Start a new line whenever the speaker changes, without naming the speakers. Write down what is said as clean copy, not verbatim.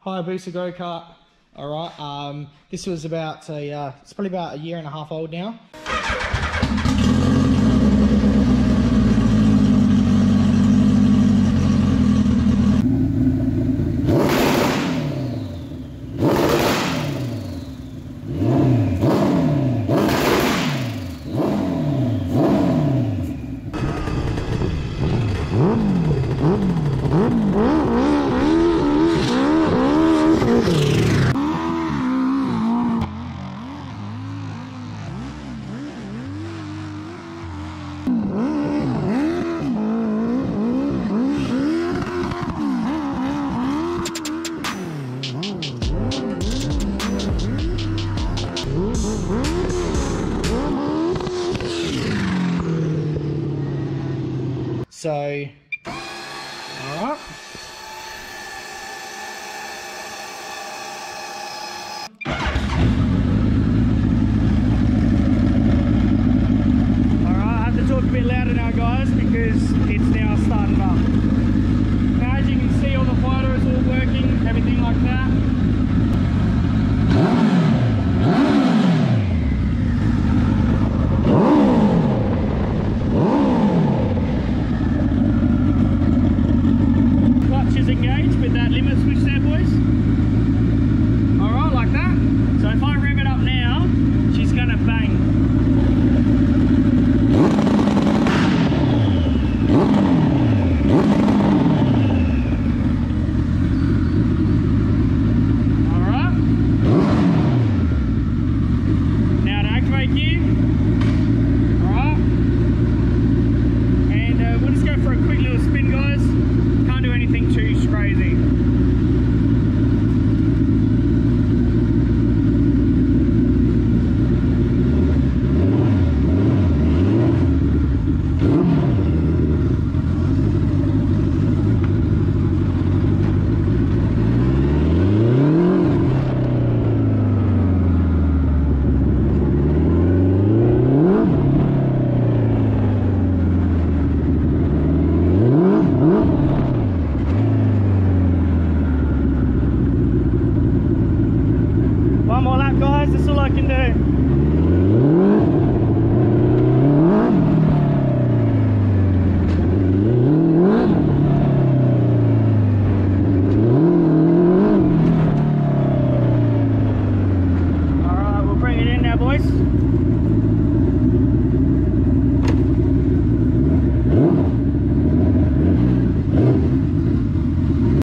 hayabusa go-kart. All right. This was about it's probably about a year and a half old now. So, all right. I have to talk a bit louder now, guys, because it's now starting up. Now, as you can see, all the fighter is all working, everything like that. Clutch is engaged with that limit switch there, boys. Alright, like that. So if I rev it up now, she's gonna bang. Alright. Now to activate gear. Alright. And we'll just go for a quick little spin, guys. Can't do anything too crazy. One more lap, guys, that's all I can do.